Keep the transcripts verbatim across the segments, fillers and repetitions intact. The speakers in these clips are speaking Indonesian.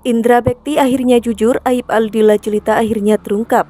Indra Bekti akhirnya jujur, aib Aldila Jelita akhirnya terungkap.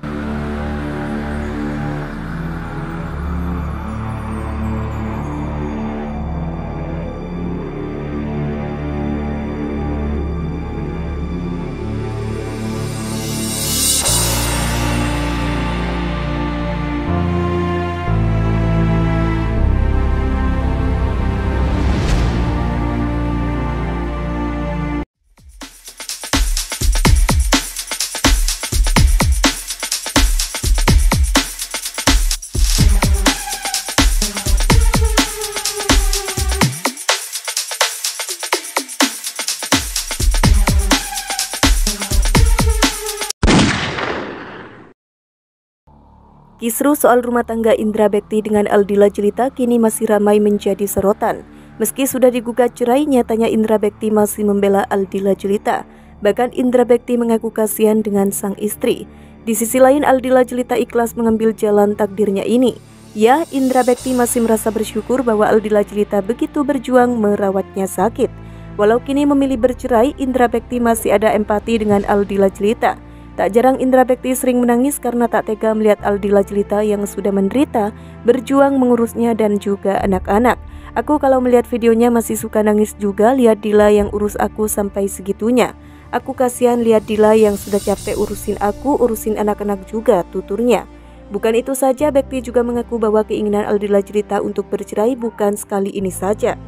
Kisru soal rumah tangga Indra Bekti dengan Aldila Jelita kini masih ramai menjadi sorotan. Meski sudah digugat cerai, nyatanya Indra Bekti masih membela Aldila Jelita. Bahkan Indra Bekti mengaku kasihan dengan sang istri. Di sisi lain, Aldila Jelita ikhlas mengambil jalan takdirnya ini. Ya, Indra Bekti masih merasa bersyukur bahwa Aldila Jelita begitu berjuang merawatnya sakit. Walau kini memilih bercerai, Indra Bekti masih ada empati dengan Aldila Jelita. Tak jarang Indra Bekti sering menangis karena tak tega melihat Aldila Jelita yang sudah menderita, berjuang mengurusnya dan juga anak-anak. Aku kalau melihat videonya masih suka nangis juga lihat Dila yang urus aku sampai segitunya. Aku kasihan lihat Dila yang sudah capek urusin aku, urusin anak-anak juga, tuturnya. Bukan itu saja, Bekti juga mengaku bahwa keinginan Aldila Jelita untuk bercerai bukan sekali ini saja.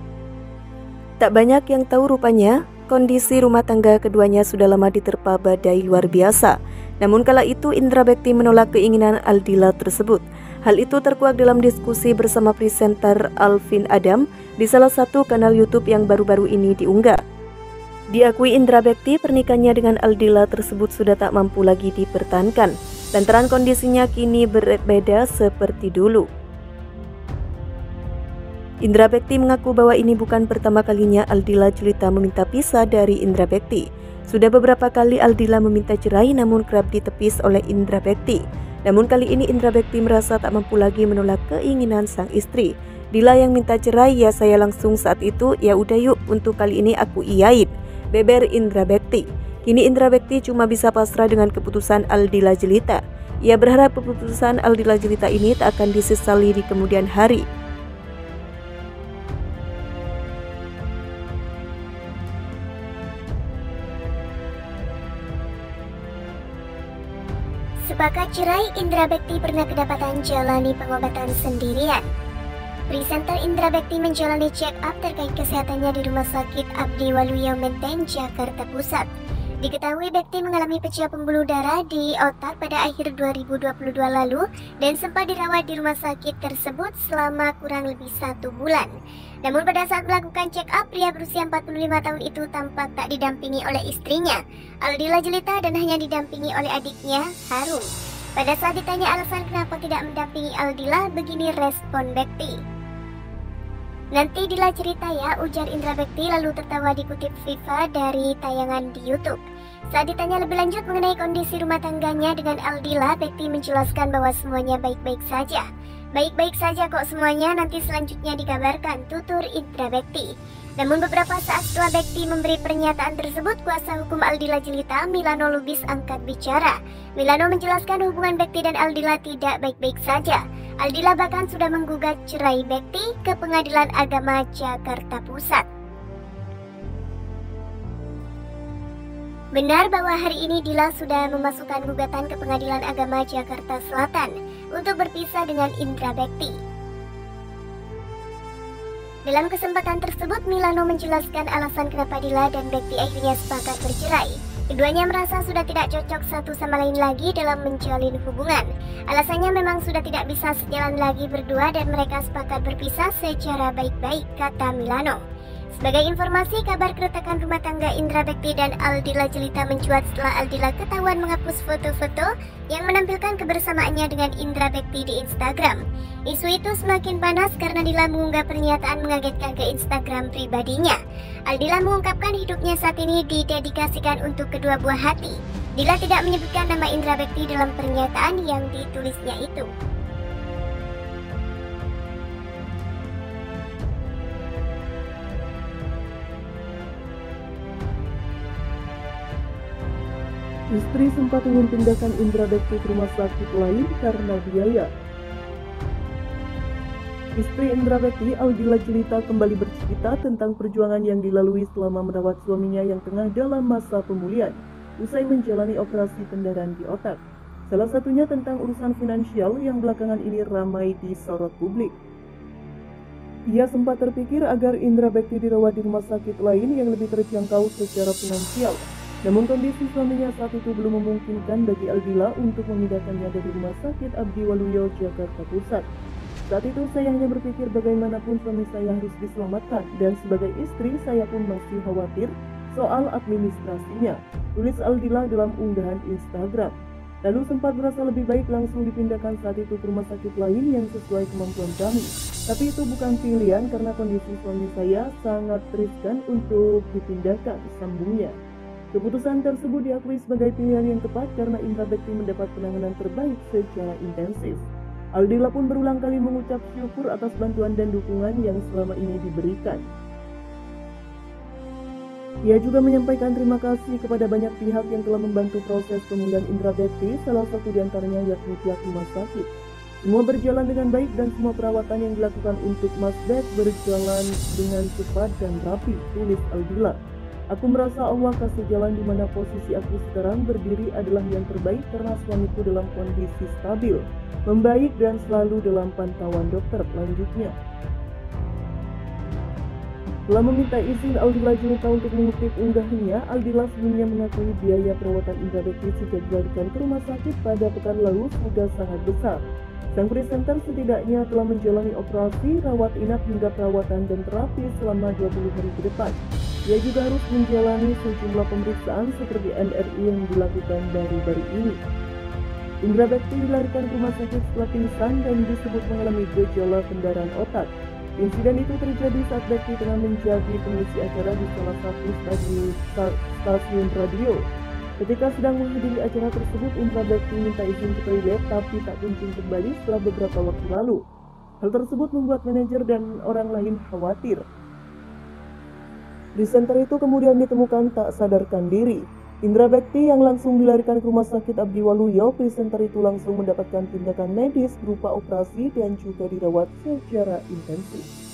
Tak banyak yang tahu rupanya, kondisi rumah tangga keduanya sudah lama diterpa badai luar biasa. Namun kala itu Indra Bekti menolak keinginan Aldila tersebut. Hal itu terkuak dalam diskusi bersama presenter Alvin Adam di salah satu kanal YouTube yang baru-baru ini diunggah. Diakui Indra Bekti, pernikahannya dengan Aldila tersebut sudah tak mampu lagi dipertahankan. Lantaran kondisinya kini berbeda seperti dulu. Indra Bekti mengaku bahwa ini bukan pertama kalinya Aldila Jelita meminta pisah dari Indra Bekti. Sudah beberapa kali Aldila meminta cerai namun kerap ditepis oleh Indra Bekti. Namun kali ini Indra Bekti merasa tak mampu lagi menolak keinginan sang istri. Dila yang minta cerai, ya saya langsung saat itu, ya udah yuk untuk kali ini aku iyain, beber Indra Bekti. Kini Indra Bekti cuma bisa pasrah dengan keputusan Aldila Jelita. Ia berharap keputusan Aldila Jelita ini tak akan disesali di kemudian hari. Sepakat cerai, Indra Bekti pernah kedapatan jalani pengobatan sendirian. Presenter Indra Bekti menjalani check up terkait kesehatannya di Rumah Sakit Abdi Waluyo Menteng, Jakarta Pusat. Diketahui Bekti mengalami pecah pembuluh darah di otak pada akhir dua ribu dua puluh dua lalu dan sempat dirawat di rumah sakit tersebut selama kurang lebih satu bulan. Namun pada saat melakukan check up, pria berusia empat puluh lima tahun itu tampak tak didampingi oleh istrinya, Aldila Jelita, dan hanya didampingi oleh adiknya, Harun. Pada saat ditanya alasan kenapa tidak mendampingi Aldila, begini respon Bekti. "Nanti Dila cerita ya," ujar Indra Bekti lalu tertawa dikutip Viva dari tayangan di YouTube. Saat ditanya lebih lanjut mengenai kondisi rumah tangganya dengan Aldila, Bekti menjelaskan bahwa semuanya baik-baik saja. "Baik-baik saja kok semuanya, nanti selanjutnya dikabarkan," tutur Indra Bekti. Namun beberapa saat setelah Bekti memberi pernyataan tersebut, kuasa hukum Aldila Jelita, Milano Lubis, angkat bicara. Milano menjelaskan hubungan Bekti dan Aldila tidak baik-baik saja. Aldila bahkan sudah menggugat cerai Bekti ke Pengadilan Agama Jakarta Pusat. Benar bahwa hari ini Dila sudah memasukkan gugatan ke Pengadilan Agama Jakarta Selatan untuk berpisah dengan Indra Bekti. Dalam kesempatan tersebut, Milano menjelaskan alasan kenapa Dila dan Bekti akhirnya sepakat bercerai. Keduanya merasa sudah tidak cocok satu sama lain lagi dalam menjalin hubungan. Alasannya memang sudah tidak bisa sejalan lagi berdua dan mereka sepakat berpisah secara baik-baik, kata Milano. Sebagai informasi, kabar keretakan rumah tangga Indra Bekti dan Aldila Jelita mencuat setelah Aldila ketahuan menghapus foto-foto yang menampilkan kebersamaannya dengan Indra Bekti di Instagram. Isu itu semakin panas karena Dila mengunggah pernyataan mengagetkan ke Instagram pribadinya. Aldila mengungkapkan hidupnya saat ini didedikasikan untuk kedua buah hati. Dila tidak menyebutkan nama Indra Bekti dalam pernyataan yang ditulisnya itu. Istri sempat ingin pindahkan Indra Bekti ke rumah sakit lain karena biaya. Istri Indra Bekti, Aldila Jelita, kembali bercerita tentang perjuangan yang dilalui selama merawat suaminya yang tengah dalam masa pemulihan usai menjalani operasi pendarahan di otak. Salah satunya tentang urusan finansial yang belakangan ini ramai disorot publik. Ia sempat terpikir agar Indra Bekti dirawat di rumah sakit lain yang lebih terjangkau secara finansial. Namun kondisi suaminya saat itu belum memungkinkan bagi Aldila untuk memindahkannya dari Rumah Sakit Abdi Waluyo, Jakarta Pusat. Saat itu saya hanya berpikir bagaimanapun suami saya harus diselamatkan, dan sebagai istri saya pun masih khawatir soal administrasinya, tulis Aldila dalam unggahan Instagram. Lalu sempat merasa lebih baik langsung dipindahkan saat itu ke rumah sakit lain yang sesuai kemampuan kami. Tapi itu bukan pilihan karena kondisi suami saya sangat riskan untuk dipindahkan, sambungnya. Keputusan tersebut diakui sebagai pilihan yang tepat karena Indra Bekti mendapat penanganan terbaik secara intensif. Aldila pun berulang kali mengucap syukur atas bantuan dan dukungan yang selama ini diberikan. Ia juga menyampaikan terima kasih kepada banyak pihak yang telah membantu proses pemulihan Indra Bekti, salah satu diantaranya yakni pihak rumah sakit. Semua berjalan dengan baik dan semua perawatan yang dilakukan untuk Mas Bek berjalan dengan cepat dan rapi, tulis Aldila. Aku merasa Allah kasih jalan di mana posisi aku sekarang berdiri adalah yang terbaik karena suamiku dalam kondisi stabil, membaik dan selalu dalam pantauan dokter, lanjutnya. Setelah meminta izin Aldila Jelita untuk mengutip unggahannya, Aldila sebelumnya mengakui biaya perawatan Indra Bekti sejak dilarikan ke rumah sakit pada pekan lalu sudah sangat besar. Sang presenter setidaknya telah menjalani operasi, rawat inap hingga perawatan dan terapi selama dua puluh hari ke depan. Ia juga harus menjalani sejumlah pemeriksaan seperti M R I yang dilakukan baru-baru ini. Indra Bekti dilarikan ke rumah sakit setelah pingsan dan disebut mengalami gejala pendarahan otak. Insiden itu terjadi saat Bekti tengah menjadi pengisi acara di salah satu stasiun, stasiun radio. Ketika sedang menghadiri acara tersebut, Indra Bekti minta izin ke toilet tapi tak kunjung kembali setelah beberapa waktu lalu. Hal tersebut membuat manajer dan orang lain khawatir. Presenter itu kemudian ditemukan tak sadarkan diri. Indra Bekti yang langsung dilarikan ke Rumah Sakit Abdi Waluyo, presenter itu langsung mendapatkan tindakan medis berupa operasi dan juga dirawat secara intensif.